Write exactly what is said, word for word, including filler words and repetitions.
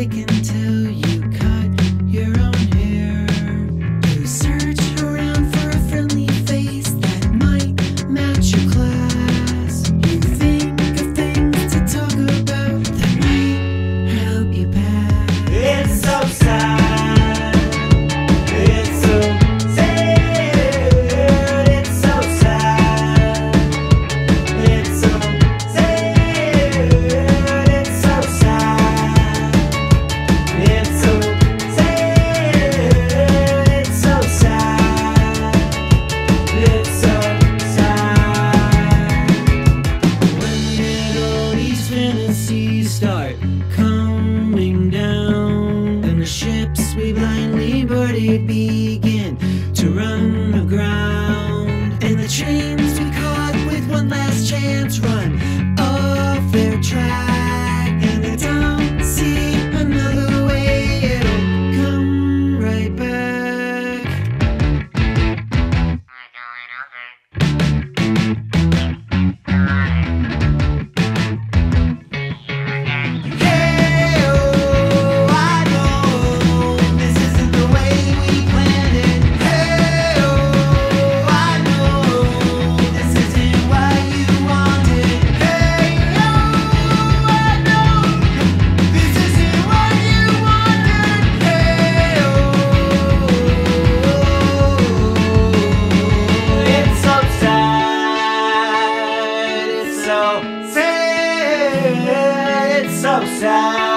stick until you cut your own hair. You search around for a friendly face that might match your class. You think of things to talk about that might help you pass. It's so sad. It's so sad. It's so sad. It's so sad. It's so sad. It's so sad. It's so sad. It's so sad. When did all these fantasies start coming down? And the ships we blindly boarded began to run aground. And the trains we caught with one last chance run off their track. And I don't see another way it'll come right back. Hey, oh, I know this isn't the way we planned it. Hey, oh, I know this isn't what you wanted. Hey, oh, I know this isn't what you wanted. Hey, oh, it's so sad. It's so sad. It's so sad.